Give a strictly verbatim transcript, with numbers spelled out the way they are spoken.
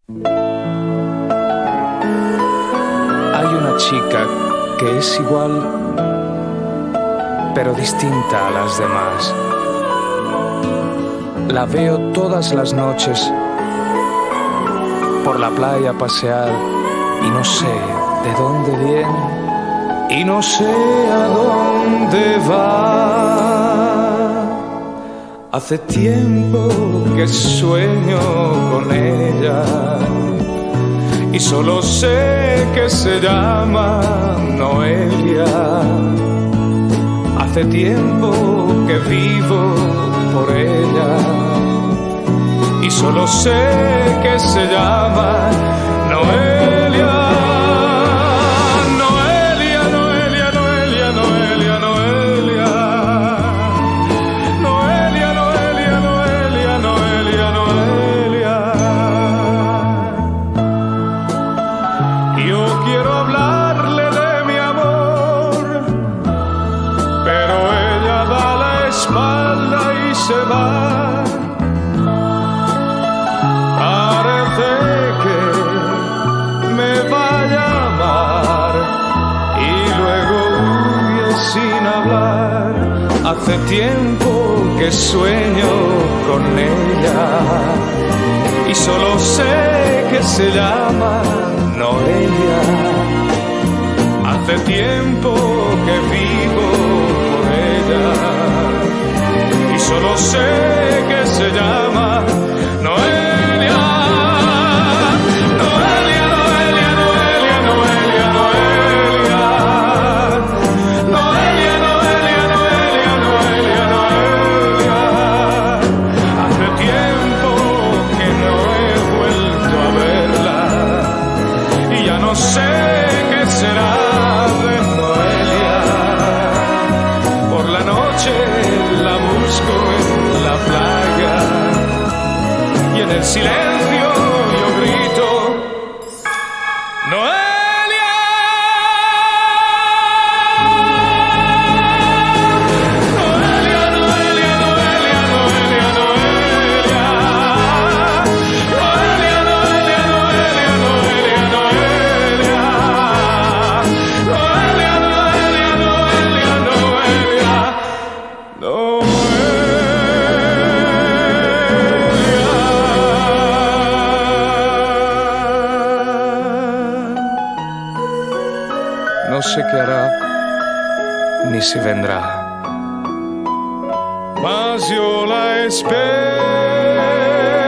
Hay una chica que es igual, pero distinta a las demás. La veo todas las noches por la playa pasear y no sé de dónde viene y no sé a dónde va. Hace tiempo que sueño con ella y solo sé que se llama Noelia. Hace tiempo que vivo por ella y solo sé que se llama Noelia. Noelia, Noelia, Noelia, Noelia, Noelia. Noelia, Noelia, Noelia, Noelia, Noelia. Yo quiero hablarle de mi amor, pero ella da la espalda y se va. Parece que me vaya a amar y luego huye sin hablar. Hace tiempo que sueño con ella y solo sé que se llama Noelia. Hace tiempo que vivo por ella y solo sé que se llama Noelia. No sé qué será de Noelia. Por la noche la busco en la playa y en el silencio yo grito Noelia. No sé qué hará, ni si vendrá, mas yo la espero.